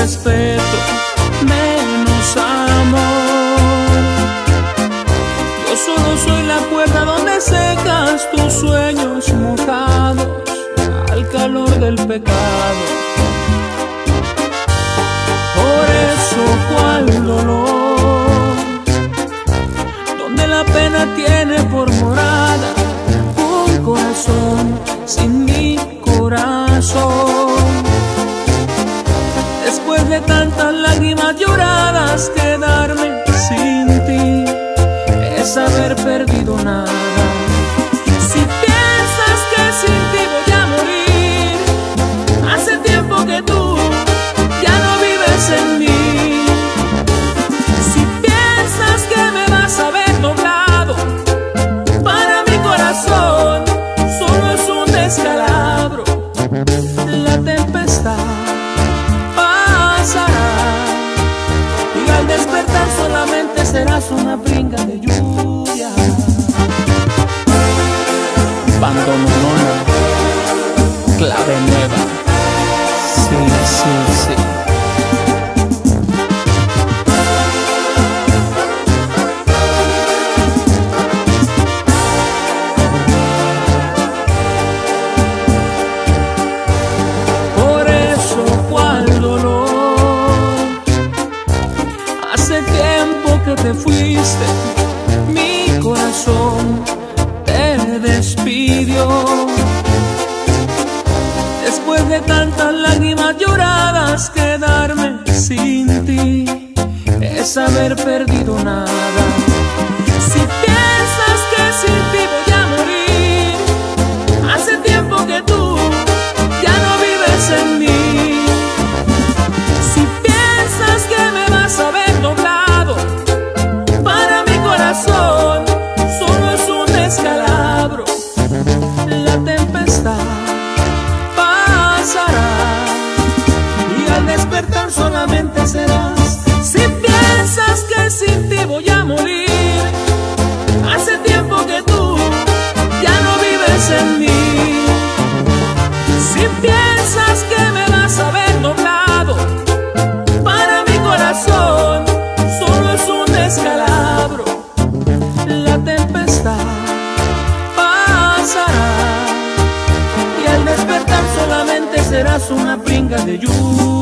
respeto, menos amor. Yo solo soy la cuerda donde secas tus sueños mojados al calor del pecado. Por eso, cuál dolor, donde la pena tiene por morada un corazón sin mi corazón. Después de tantas lágrimas lloradas, quedarme sin ti es haber perdido nada. Si piensas que sin ti voy a morir, hace tiempo que tú ya no vives en mí. Si piensas que me vas a ver doblado, para mi corazón solo es un descalabro. La tempestad pasará y al despertar solamente serás una brinca de lluvia. Bando Monona, clave nueva. Sí, sí, sí. Por eso, cuál dolor, hace tiempo que te fuiste, mi corazón te despidió. Después de tantas lágrimas lloradas, quedarme sin ti es haber perdido nada. Si piensas que sin ti voy a morir, hace tiempo que tú ya no vives en mí. Si piensas que me vas a ver doblado, para mi corazón solo es un descalabro. La tempestad pasará y al despertar solamente serás. Si piensas que sin ti voy a morir, hace tiempo que tú ya no vives en mí. Si piensas que me vas a ver doblado, para mi corazón solo es un descalabro. La tempestad pasará y al despertar solamente serás una pinga de lluvia.